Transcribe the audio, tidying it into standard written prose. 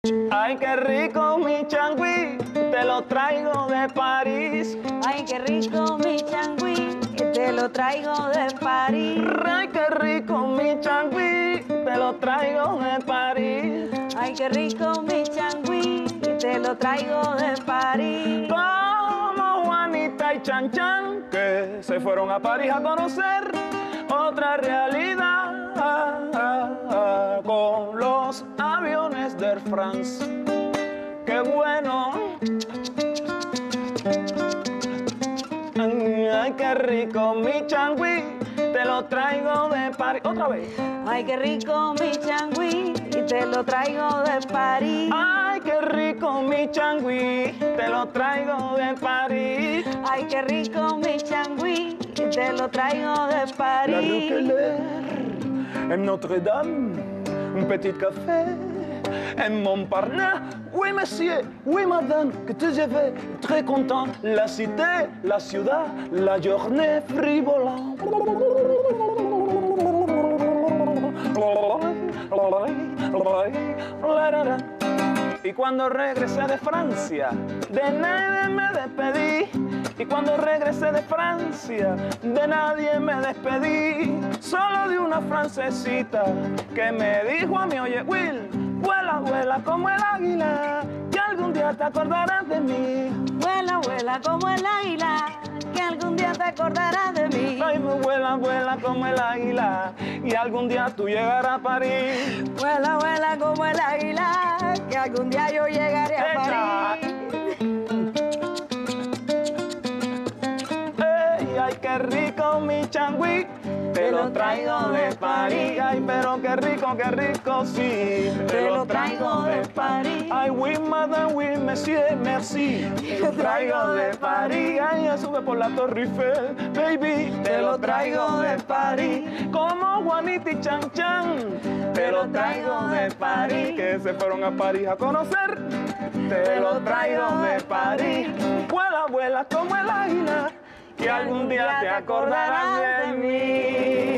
Ay, qué rico mi changüí, te lo traigo de París. Ay, qué rico mi changüí, te lo traigo de París. Ay, qué rico mi changüí, te lo traigo de París. Ay, qué rico mi changüí, te lo traigo de París. Como Juanita y Chan Chan, que se fueron a París a conocer otra realidad con los aviones de Air France. ¡Qué bueno! Ay, qué rico mi changüí, te lo traigo de París. Otra vez. Ay, qué rico mi changüí, te lo traigo de París. Ay, qué rico mi changüí, te lo traigo de París. Ay, qué rico mi changüí, te lo traigo de La París. rue Keller, en Notre-Dame, un petit café, en Montparnasse. Oui, monsieur, oui, madame, que te llevé, très content. La cité, la ciudad, la journée frivolante. Y cuando regresé de Francia, de nadie me despedí. Y cuando regresé de Francia, de nadie me despedí. Solo de una francesita que me dijo a mí: oye, Will, vuela, vuela como el águila, que algún día te acordarás de mí. Vuela, vuela como el águila, que algún día te acordarás de mí. Ay, vuela, vuela como el águila, y algún día tú llegarás a París. Vuela, vuela como el águila, que algún día yo llegaré a París. Ey, ay, qué rico mi changüí, te lo traigo de París. Ay, pero qué rico, sí. Te lo traigo de París. Ay, oui, madame, oui, monsieur, merci. Te lo traigo de París. Ay, ya sube por la Torre Eiffel, baby. Te lo traigo de París. Como Juanita y Chan Chan. Te lo traigo de París. Que se fueron a París a conocer. Te lo traigo de París. Vuela, vuela como el águila, que algún día te acordarás de mí.